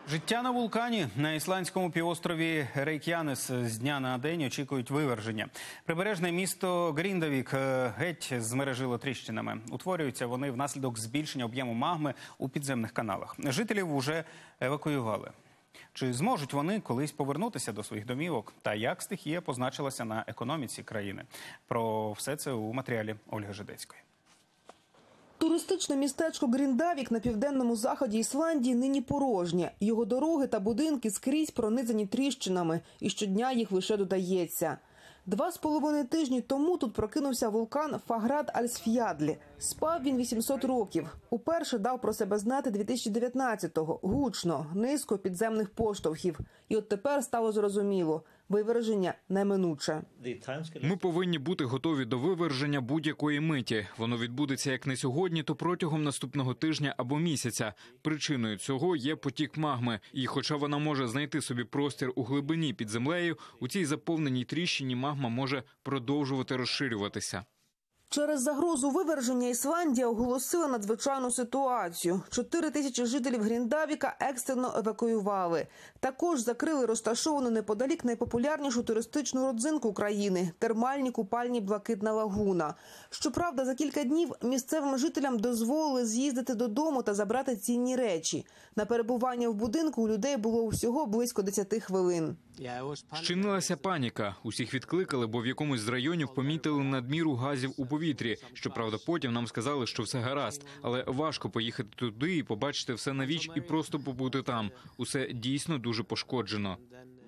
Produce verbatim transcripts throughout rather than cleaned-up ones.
Життя на вулкані. На ісландському півострові Рейк'янес з дня на день очікують виверження. Прибережне місто Гріндавік геть змережило тріщинами. Утворюються вони внаслідок збільшення об'єму магми у підземних каналах. Жителів уже евакуювали. Чи зможуть вони колись повернутися до своїх домівок? Та як стихія позначилася на економіці країни? Про все це у матеріалі Ольги Жидецької. Туристичне містечко Гріндавік на південному заході Ісландії нині порожнє. Його дороги та будинки скрізь пронизані тріщинами, і щодня їх лише додається. Два з половиною тижні тому тут прокинувся вулкан Фаград-Альсф'ядлі. Спав він вісімсот років. Уперше дав про себе знати дві тисячі дев'ятнадцятого. Гучно, низько підземних поштовхів. І от тепер стало зрозуміло – виверження неминуче. Ми повинні бути готові до виверження будь-якої миті. Воно відбудеться як не сьогодні, то протягом наступного тижня або місяця. Причиною цього є потік магми. І хоча вона може знайти собі простір у глибині під землею, у цій заповненій тріщині магма може продовжувати розширюватися. Через загрозу виверження Ісландія оголосила надзвичайну ситуацію. Чотири тисячі жителів Гріндавіка екстрено евакуювали. Також закрили розташовану неподалік найпопулярнішу туристичну родзинку країни – термальні купальні «Блакитна лагуна». Щоправда, за кілька днів місцевим жителям дозволили з'їздити додому та забрати цінні речі. На перебування в будинку у людей було всього близько десяти хвилин. Щинилася паніка. Усіх відкликали, бо в якомусь з районів помітили надміру газів у повітрі. Щоправда, потім нам сказали, що все гаразд. Але важко поїхати туди і побачити все навіч і просто побути там. Усе дійсно дуже пошкоджено.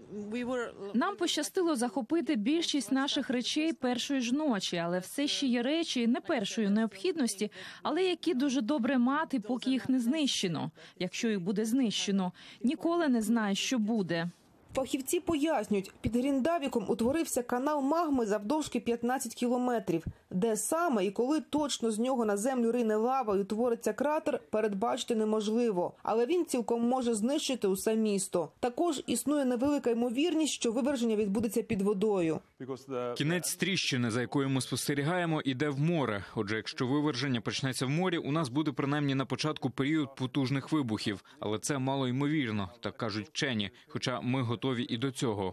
Нам пощастило захопити більшість наших речей першої ж ночі, але все ще є речі не першої необхідності, але які дуже добре мати, поки їх не знищено. Якщо їх буде знищено, ніколи не знаєш, що буде. Фахівці пояснюють, під Гріндавіком утворився канал магми завдовжки п'ятнадцять кілометрів. Де саме і коли точно з нього на землю рине лава і утвориться кратер, передбачити неможливо. Але він цілком може знищити усе місто. Також існує невелика ймовірність, що виверження відбудеться під водою. Кінець тріщини, за якою ми спостерігаємо, іде в море. Отже, якщо виверження почнеться в морі, у нас буде принаймні на початку період потужних вибухів. Але це мало ймовірно, так кажуть вчені, хоча ми готові і до цього.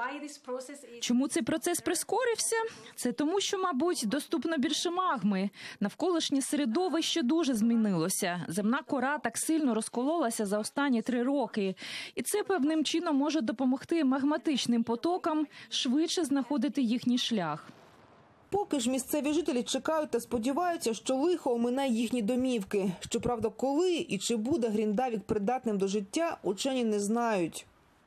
Чому цей процес прискорився? Це тому, що, мабуть, доступно більше магми. Навколишнє середовище дуже змінилося. Земна кора так сильно розкололася за останні три роки. І це певним чином може допомогти магматичним потокам швидше знаходити їхній шлях. Поки ж місцеві жителі чекають та сподіваються, що лихо омине їхні домівки. Щоправда, коли і чи буде Гріндавік придатним до життя, учені не знають.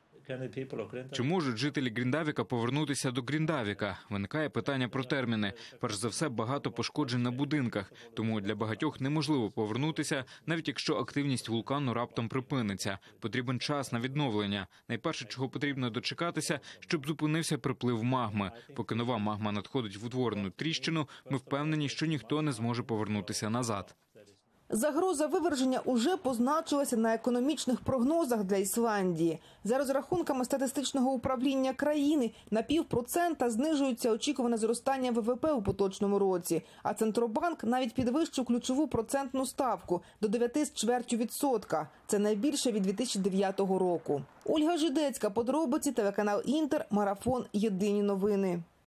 Чи можуть жителі Гріндавіка повернутися до Гріндавіка? Виникає питання про терміни. Перш за все, багато пошкоджень на будинках, тому для багатьох неможливо повернутися, навіть якщо активність вулкану раптом припиниться. Потрібен час на відновлення. Найперше, чого потрібно дочекатися, щоб зупинився приплив магми. Поки нова магма надходить в утворену тріщину, ми впевнені, що ніхто не зможе повернутися назад. Загроза виверження уже позначилася на економічних прогнозах для Ісландії. За розрахунками статистичного управління країни, на півпроцента знижується очікуване зростання ВВП у поточному році. А Центробанк навіть підвищив ключову процентну ставку до дев'яти з чвертю відсотка. Це найбільше від дві тисячі дев'ятого року. Ольга Жидецька, подробиці, телеканал Інтер, Марафон, Єдині новини.